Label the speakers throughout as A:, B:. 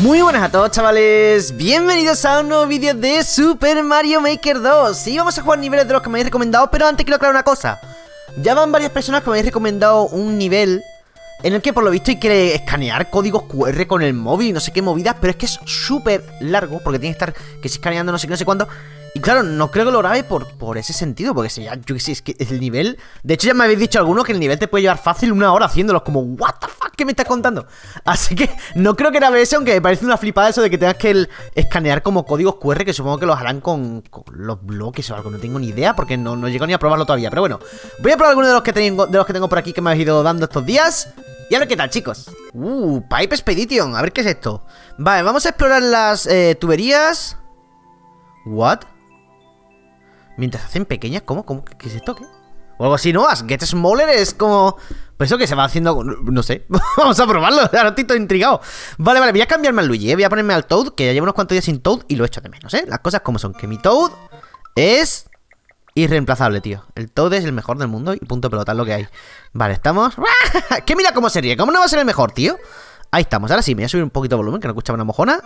A: Muy buenas a todos, chavales, bienvenidos a un nuevo vídeo de Super Mario Maker 2. Sí, vamos a jugar niveles de los que me habéis recomendado, pero antes quiero aclarar una cosa. Ya van varias personas que me habéis recomendado un nivel en el que por lo visto hay que escanear códigos QR con el móvil y no sé qué movidas, pero es que es súper largo porque tiene que estar que si escaneando no sé qué, no sé cuándo. Y claro, no creo que lo grabe por ese sentido, porque si ya, yo qué sé, es que el nivel... De hecho ya me habéis dicho algunos que el nivel te puede llevar fácil una hora haciéndolos, como what the fuck, ¿qué me estás contando? Así que no creo que grabe eso, aunque me parece una flipada eso de que tengas que escanear como códigos QR, que supongo que los harán con los bloques o algo, no tengo ni idea, porque no llego ni a probarlo todavía. Pero bueno, voy a probar algunos de los que tengo por aquí que me habéis ido dando estos días. Y a ver qué tal, chicos. Pipe Expedition, a ver qué es esto. Vale, vamos a explorar las tuberías. What? Mientras hacen pequeñas, ¿cómo? ¿Qué es esto? ¿Qué? O algo así, ¿no? As Get Smaller es como... Pues eso que se va haciendo... No sé. Vamos a probarlo. Ahora estoy todo intrigado. Vale, voy a cambiarme al Luigi, ¿eh? Voy a ponerme al Toad, que ya llevo unos cuantos días sin Toad y lo echo de menos, ¿eh? Las cosas como son. Que mi Toad es... irreemplazable, tío. El Toad es el mejor del mundo y punto pelota, es lo que hay. Vale, estamos... ¿Qué mira cómo sería? ¿Cómo no va a ser el mejor, tío? Ahí estamos. Ahora sí, me voy a subir un poquito de volumen, que no escuchaba una mojona.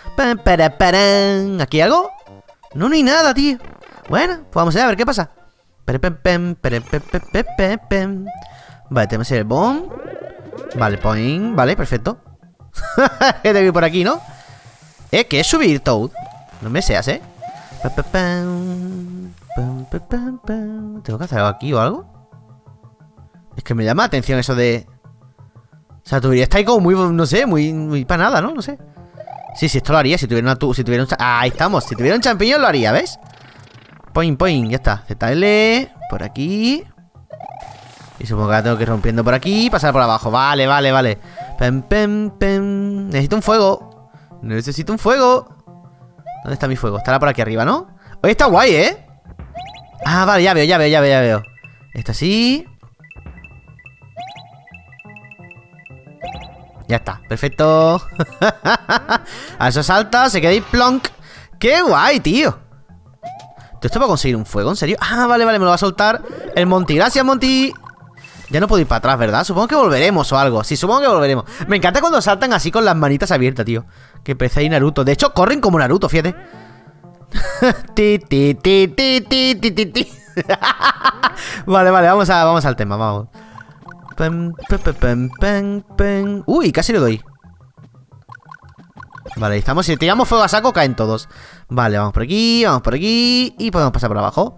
A: ¿Aquí hay algo? No hay nada, tío. Bueno, pues vamos allá a ver qué pasa. Vale, tenemos el bomb. Vale, point. Vale, perfecto. Que te vi por aquí, ¿no? ¿Qué es subir, Toad? No me seas, ¿Tengo que hacer algo aquí o algo? Es que me llama la atención eso de... O sea, la tubería está ahí como muy, no sé, muy para nada, ¿no? No sé. Sí, esto lo haría si tuviera un... ahí estamos, si tuviera un champiñón lo haría, ¿ves? Point, ya está. ZL, por aquí. Y supongo que la tengo que ir rompiendo por aquí y pasar por abajo. Vale. Necesito un fuego. Necesito un fuego. ¿Dónde está mi fuego? Estará por aquí arriba, ¿no? Oye, está guay, ¿eh? Ah, vale, ya veo. Esto así. Ya está, perfecto. A eso salta, se queda ahí plonk. ¡Qué guay, tío! ¿Todo esto para conseguir un fuego? ¿En serio? Ah, vale, me lo va a soltar el Monty. Gracias, Monty. Ya no puedo ir para atrás, ¿verdad? Supongo que volveremos o algo. Sí, supongo que volveremos. Me encanta cuando saltan así con las manitas abiertas, tío. Que parece ahí Naruto. De hecho, corren como Naruto, fíjate. Vale, vamos al tema, vamos. Uy, casi le doy. Vale, ahí estamos. Si tiramos fuego a saco, caen todos. Vale, vamos por aquí y podemos pasar por abajo.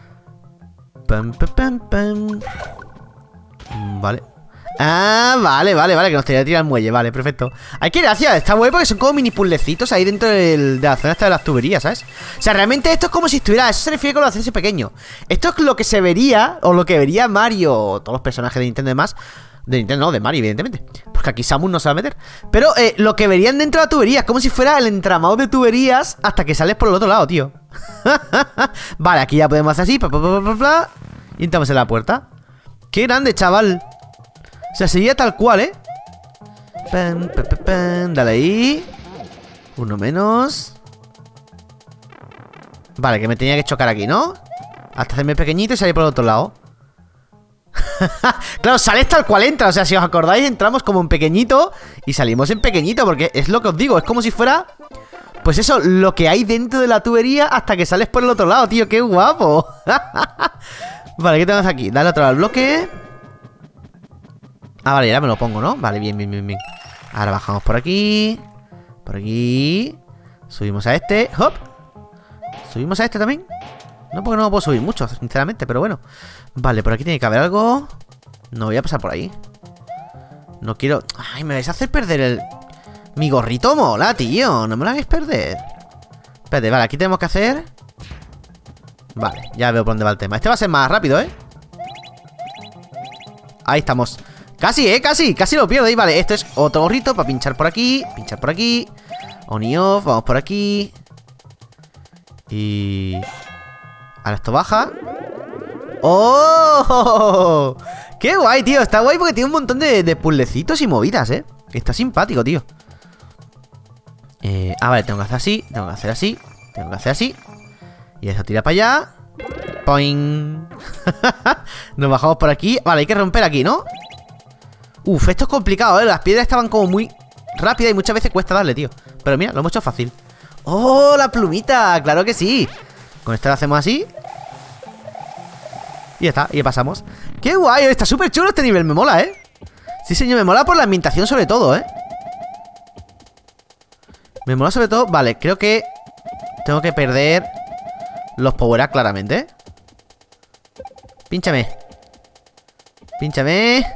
A: Vale. Ah, vale, que nos tenía que tirar el muelle. Vale, perfecto. Ay, qué gracia, está guay porque son como mini puzzlecitos ahí dentro de la zona esta de las tuberías, ¿sabes? O sea, realmente esto es como si estuviera... Eso se refiere con lo de hacerse pequeño. Esto es lo que se vería, o lo que vería Mario, o todos los personajes de Nintendo y demás. De Nintendo, no, de Mario, evidentemente. Porque aquí Samus no se va a meter. Pero lo que verían dentro de la tubería es como si fuera el entramado de tuberías hasta que sales por el otro lado, tío. Vale, aquí ya podemos hacer así. Y entramos en la puerta. Qué grande, chaval. O sea, sería tal cual, ¿eh? Dale ahí. Uno menos. Vale, que me tenía que chocar aquí, ¿no? Hasta hacerme pequeñito y salir por el otro lado. Claro, sales tal cual entra. O sea, si os acordáis, entramos como en pequeñito y salimos en pequeñito, porque es lo que os digo. Es como si fuera, pues eso, lo que hay dentro de la tubería hasta que sales por el otro lado, tío. ¡Qué guapo! Vale, ¿qué tenemos aquí? Dale otro al bloque. Ah, vale, ya me lo pongo, ¿no? Vale, bien. Ahora bajamos por aquí. Por aquí. Subimos a este. ¡Hop! ¿Subimos a este también? No, porque no puedo subir mucho, sinceramente, pero bueno. Vale, por aquí tiene que haber algo. No voy a pasar por ahí. No quiero... Ay, me vais a hacer perder el... Mi gorrito mola, tío. No me lo hagáis perder. Espérate, vale, aquí tenemos que hacer... Vale, ya veo por dónde va el tema. Este va a ser más rápido, ¿eh? Ahí estamos. Casi, casi lo pierdo ahí. Vale, esto es otro gorrito para pinchar por aquí. Pinchar por aquí. On y off, vamos por aquí. Y... Ahora esto baja. ¡Oh! ¡Qué guay, tío! Está guay porque tiene un montón de puzzlecitos y movidas, ¿eh? Está simpático, tío. Vale, tengo que hacer así. Tengo que hacer así. Tengo que hacer así. Y eso tira para allá. ¡Poing! Nos bajamos por aquí. Vale, hay que romper aquí, ¿no? Uf, esto es complicado, ¿eh? Las piedras estaban como muy rápidas y muchas veces cuesta darle, tío. Pero mira, lo hemos hecho fácil. ¡Oh, la plumita! ¡Claro que sí! Con esta lo hacemos así. Y ya está, y ya pasamos. ¡Qué guay! Está súper chulo este nivel, me mola, ¿eh? Sí, señor, me mola por la ambientación sobre todo, ¿eh? Me mola sobre todo... Vale, creo que tengo que perder los power-up claramente, ¿eh? Pínchame. Pínchame.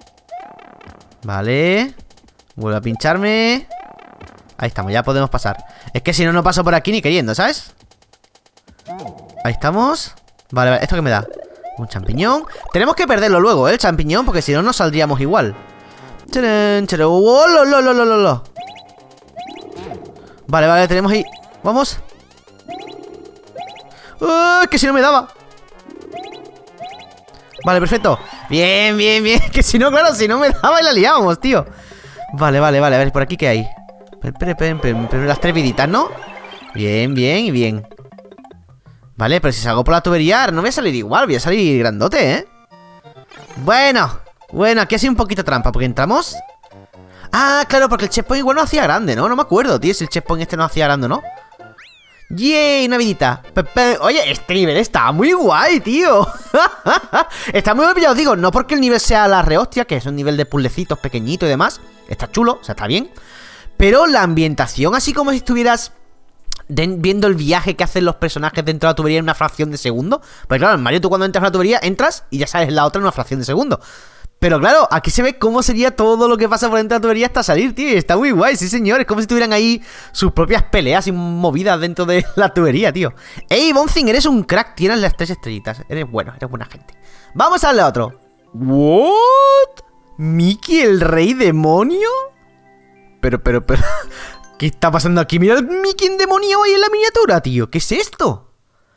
A: Vale. Vuelve a pincharme. Ahí estamos, ya podemos pasar. Es que si no, no paso por aquí ni queriendo, ¿sabes? Ahí estamos. Vale, vale, ¿esto qué me da? Un champiñón. Tenemos que perderlo luego, ¿eh? El champiñón, porque si no, no saldríamos igual. ¡Charán, charán! ¡Oh, lo, lo, lo, lo, lo, lo! Vale, vale, tenemos ahí. Vamos. ¡Oh, que si no me daba! Vale, perfecto. Bien, bien, bien. Que si no, claro, si no me daba y la liábamos, tío. Vale, vale, vale. A ver, ¿por aquí qué hay? Las 3 viditas, ¿no? Bien, bien y bien. Vale, pero si salgo por la tubería no voy a salir igual, voy a salir grandote, ¿eh? Bueno, aquí ha sido un poquito trampa, porque entramos... Ah, claro, porque el checkpoint igual no hacía grande, ¿no? No me acuerdo, tío, si el checkpoint este no hacía grande, ¿no? ¡Yay! Una vidita. Oye, este nivel está muy guay, tío. Está muy bien, ya os digo, no porque el nivel sea la rehostia, que es un nivel de puzzlecitos pequeñito y demás. Está chulo, o sea, está bien. Pero la ambientación, así como si estuvieras viendo el viaje que hacen los personajes dentro de la tubería en una fracción de segundo. Pues claro, en Mario tú cuando entras a la tubería, entras y ya sabes la otra en una fracción de segundo. Pero claro, aquí se ve cómo sería todo lo que pasa por dentro de la tubería hasta salir, tío. Y está muy guay, sí señor. Es como si tuvieran ahí sus propias peleas y movidas dentro de la tubería, tío. Ey, Bonzing, eres un crack. Tienes las 3 estrellitas. Eres bueno, eres buena gente. Vamos al otro. ¿What? ¿Mickey el rey demonio? Pero... ¿Qué está pasando aquí? Mira el Mickey en demonio ahí en la miniatura, tío. ¿Qué es esto?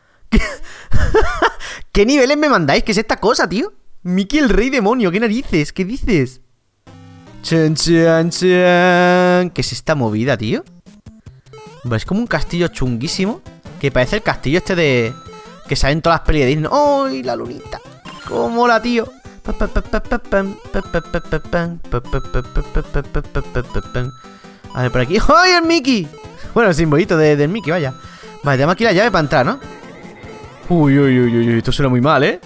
A: ¿Qué niveles me mandáis? ¿Qué es esta cosa, tío? Mickey el rey demonio, ¿qué narices? ¿Qué dices? Chan, chan, chan. ¿Qué es esta movida, tío? Es como un castillo chunguísimo, que parece el castillo este de... que sale en todas las pelis de Disney. ¡Ay, la lunita! ¡Cómo mola, tío! A ver, por aquí. ¡Ay, el Mickey! Bueno, el simbolito del Mickey, vaya. Vale, tenemos aquí la llave para entrar, ¿no? Uy, uy, uy, uy, esto suena muy mal, ¿eh?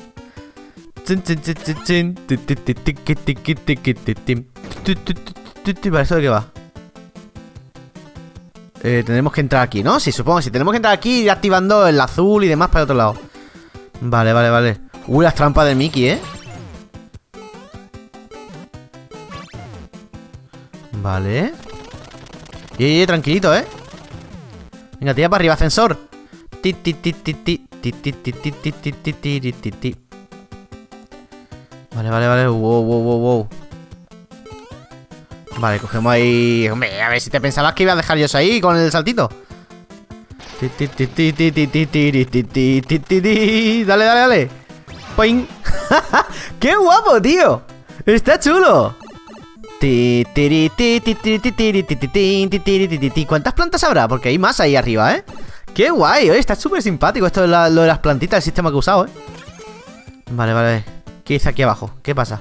A: Vale, ¿eso de qué va? Tenemos que entrar aquí, ¿no? Sí, supongo que sí. Tenemos que entrar aquí y ir activando el azul y demás para el otro lado. Vale, vale, vale. Uy, las trampas del Mickey, ¿eh? Vale. Tranquilito, ¿eh? Venga, tira para arriba, ascensor. Vale, vale, vale. Wow. Vale, cogemos ahí. Hombre, a ver si te pensabas que iba a dejar yo eso ahí con el saltito. Dale, dale, dale. Poing. ¡Qué guapo, tío! Está chulo. ¿Cuántas plantas habrá? Porque hay más ahí arriba, ¿eh? ¡Qué guay! Oye, está súper simpático esto de lo de las plantitas, el sistema que he usado, ¿eh? Vale, vale. ¿Qué dice aquí abajo? ¿Qué pasa?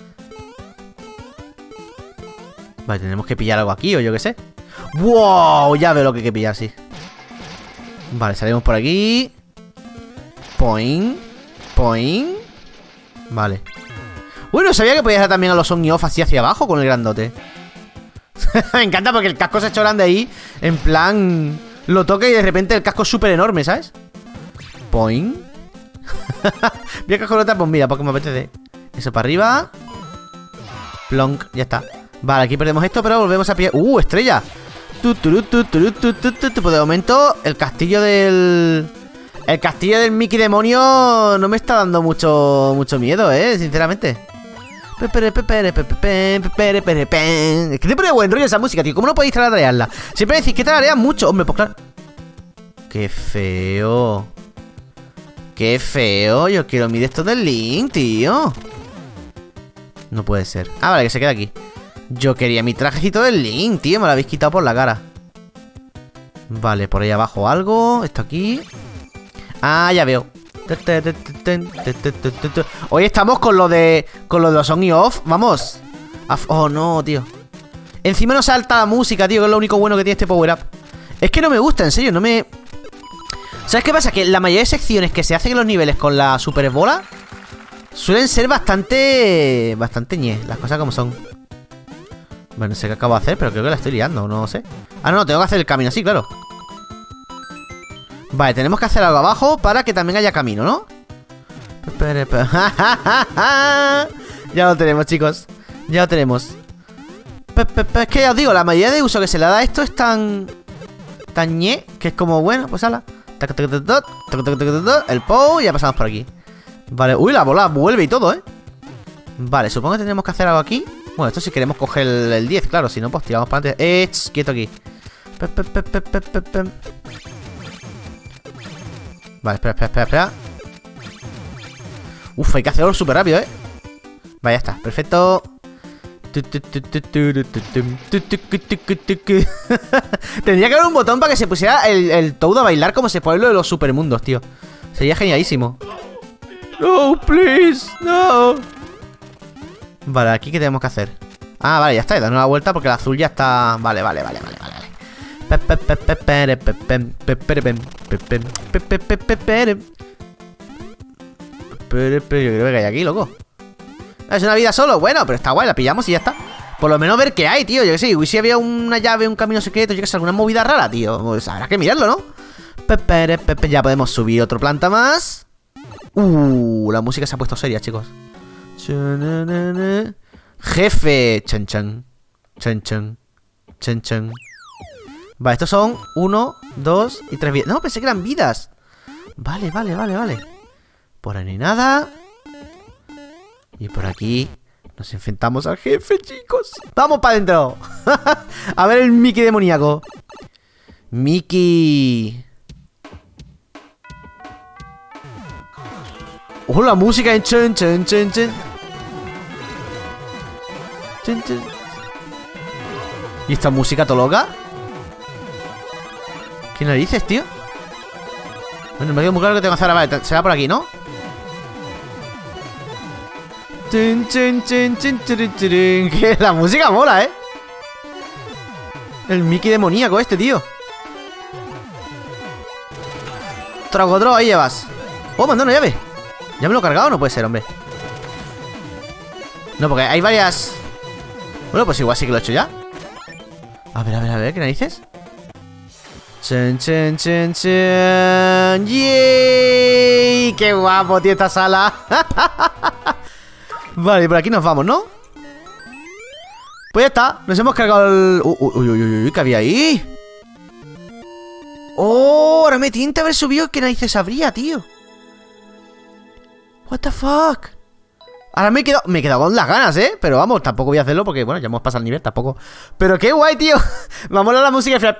A: Vale, tenemos que pillar algo aquí o yo qué sé. ¡Wow! Ya veo lo que hay que pillar, sí. Vale, salimos por aquí. Point. Vale. Bueno, sabía que podías dar también a los on y off así hacia abajo con el grandote. Me encanta porque el casco se ha hecho grande ahí. En plan, lo toca y de repente el casco es súper enorme, ¿sabes? Point. Voy a coger otra, pues mira, porque me apetece. Eso para arriba. Plonk, ya está. Vale, aquí perdemos esto, pero volvemos a pillar. Estrella. Pues de momento, el castillo del... El castillo del Mickey demonio no me está dando mucho miedo, sinceramente. Es que te pone buen rollo esa música, tío. ¿Cómo no podéis tararearla? Siempre decís que tararean mucho. Hombre, pues claro. Qué feo. Qué feo. Yo quiero mi de esto del Link, tío. No puede ser. Ah, vale, que se queda aquí. Yo quería mi trajecito del Link, tío. Me lo habéis quitado por la cara. Vale, por ahí abajo algo. Esto aquí. Ah, ya veo. Hoy estamos con lo de los on y off. Vamos. Oh, no, tío. Encima no salta la música, tío, que es lo único bueno que tiene este power-up. Es que no me gusta, en serio, no me... ¿Sabes qué pasa? Que la mayoría de secciones que se hacen en los niveles con la super bola suelen ser bastante ñe, las cosas como son. Bueno, no sé qué acabo de hacer, pero creo que la estoy liando, no sé. Ah, no, tengo que hacer el camino así, claro. Vale, tenemos que hacer algo abajo para que también haya camino, ¿no? Ya lo tenemos, chicos. Ya lo tenemos. Es que ya os digo, la mayoría de uso que se le da a esto es tan ñe, que es como, bueno, pues ala. El POW y ya pasamos por aquí. Vale, uy, la bola vuelve y todo, ¿eh? Vale, supongo que tendremos que hacer algo aquí. Bueno, esto si queremos coger el 10, claro. Si no, pues tiramos para adelante. Quieto aquí. Vale, espera. Uf, hay que hacerlo súper rápido, ¿eh? Vale, ya está, perfecto. Tendría que haber un botón para que se pusiera el Toad a bailar como se pone lo de los supermundos, tío. Sería genialísimo. No, please, no. Vale, aquí qué tenemos que hacer. Ah, vale, ya está, he dado una vuelta porque el azul ya está. Vale. Pero yo creo que hay aquí, loco. Es una vida solo, bueno, pero está guay, la pillamos y ya está. Por lo menos ver qué hay, tío, yo que sé. Si había una llave, un camino secreto, yo que sé, alguna movida rara, tío. Pues habrá que mirarlo, ¿no? Ya podemos subir otro planta más. La música se ha puesto seria, chicos. Jefe. Chan. Vale, estos son 1, 2 y 3 vidas. No, pensé que eran vidas. Vale. Por ahí no hay nada. Y por aquí nos enfrentamos al jefe, chicos. ¡Vamos para adentro! A ver el Mickey demoníaco. Mickey. ¡Oh, la música en chen! ¿Y esta música todo loca? ¿Qué narices, tío? Bueno, me queda muy claro que tengo que hacer. Vale, será por aquí, ¿no? Que la música mola, ¿eh? El Mickey demoníaco este, tío. Trocodro, ahí llevas. Oh, mandó una llave. ¿Ya me lo he cargado? No puede ser, hombre. No, porque hay varias. Bueno, pues igual sí que lo he hecho ya. A ver, ¿qué narices? ¡Yay! ¡Qué guapo, tío, esta sala! Vale, por aquí nos vamos, ¿no? Pues ya está, nos hemos cargado el... Uy, ¿qué había ahí? ¡Oh! Ahora me tienta haber subido. ¿Qué narices habría, tío? What the fuck. Ahora me he quedado con las ganas, ¿eh? Pero vamos, tampoco voy a hacerlo porque, bueno, ya hemos pasado el nivel, tampoco. Pero qué guay, tío. Vamos a la música y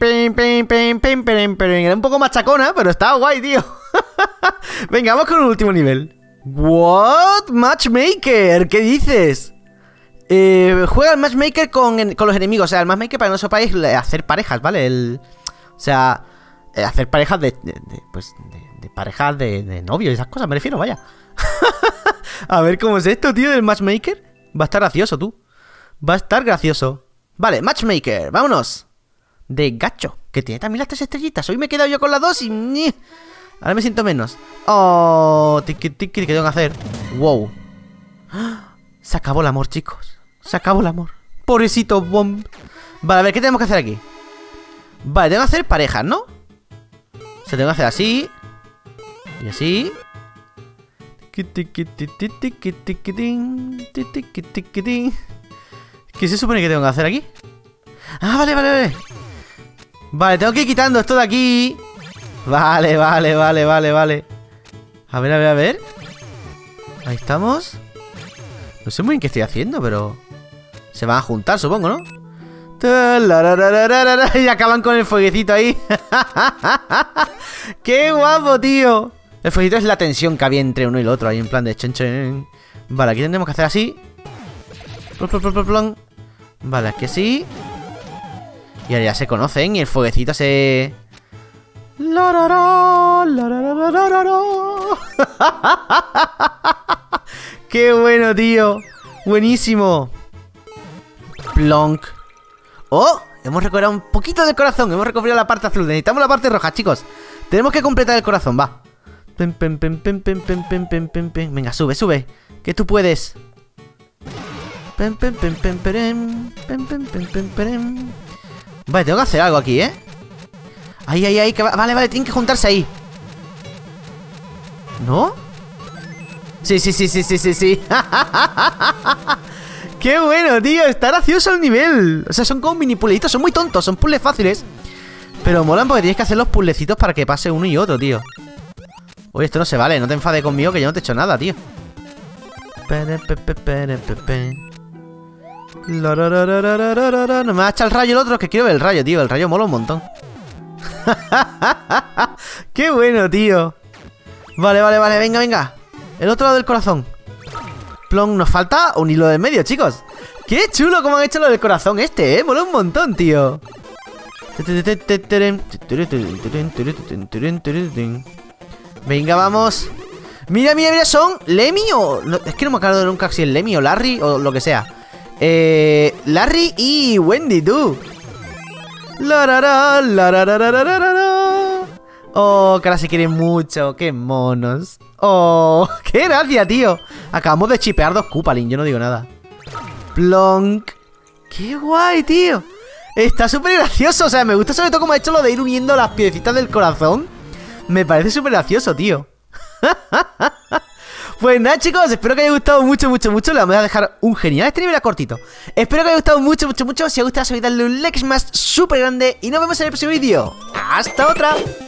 A: era un poco machacona, pero está guay, tío. Venga, vamos con un último nivel. What? Matchmaker, ¿qué dices? Juega al matchmaker con los enemigos. O sea, el matchmaker, para que no sepáis, hacer parejas, ¿vale? O sea, hacer parejas de parejas de novios y esas cosas, me refiero, vaya. A ver cómo es esto, tío, del matchmaker. Va a estar gracioso, tú. Va a estar gracioso. Vale, matchmaker, vámonos. De gacho, que tiene también las 3 estrellitas. Hoy me he quedado yo con las 2 y... Ahora me siento menos. Oh, ¿qué tengo que hacer? Wow. Se acabó el amor, chicos. Se acabó el amor. Pobrecito Bomb. Vale, a ver, ¿qué tenemos que hacer aquí? Vale, tengo que hacer parejas, ¿no? O sea, tengo que hacer así. Y así. ¿Qué se supone que tengo que hacer aquí? Ah, vale. Vale, tengo que ir quitando esto de aquí. Vale. A ver. Ahí estamos. No sé muy bien qué estoy haciendo, pero... Se van a juntar, supongo, ¿no? Y acaban con el fueguecito ahí. ¡Qué guapo, tío! El fueguito es la tensión que había entre uno y el otro. Ahí en plan de chen. Vale, aquí tendremos que hacer así. Vale, aquí así. Y ahora ya se conocen y el fueguecito se... ¡Qué bueno, tío! Buenísimo. Plonk. ¡Oh! Hemos recuperado un poquito del corazón. Hemos recuperado la parte azul. Necesitamos la parte roja, chicos. Tenemos que completar el corazón, va. Venga, sube, sube. Que tú puedes. Vale, tengo que hacer algo aquí, ¿eh? Ahí, que vale, tienen que juntarse ahí. ¿No? Sí. ¡Qué bueno, tío! Está gracioso el nivel. O sea, son como mini puzzlecitos. Son muy tontos, son puzzles fáciles. Pero molan porque tienes que hacer los puzzlecitos para que pase uno y otro, tío. Oye, esto no se vale. No te enfades conmigo que yo no te he hecho nada, tío. No me ha echado el rayo el otro, que quiero ver el rayo, tío. El rayo mola un montón. ¡Qué bueno, tío! Vale, venga. El otro lado del corazón. Plon, nos falta un hilo de medio, chicos. ¡Qué chulo como han hecho lo del corazón este, mola un montón, tío! Venga, vamos. Mira, son Lemmy o... No, es que no me acuerdo nunca si es Lemmy o Larry o lo que sea. Larry y Wendy, tú. Oh, que ahora se quieren mucho. Qué monos. Oh, qué gracia, tío. Acabamos de chipear 2 Koopalin, yo no digo nada. Plonk. Qué guay, tío. Está súper gracioso. O sea, me gusta sobre todo cómo ha hecho lo de ir uniendo las piecitas del corazón. Me parece súper gracioso, tío. Pues nada, chicos, espero que haya gustado mucho. Le vamos a dejar un genial stream, era cortito. Espero que haya gustado mucho. Si os gusta, darle un like más súper grande. Y nos vemos en el próximo vídeo. ¡Hasta otra!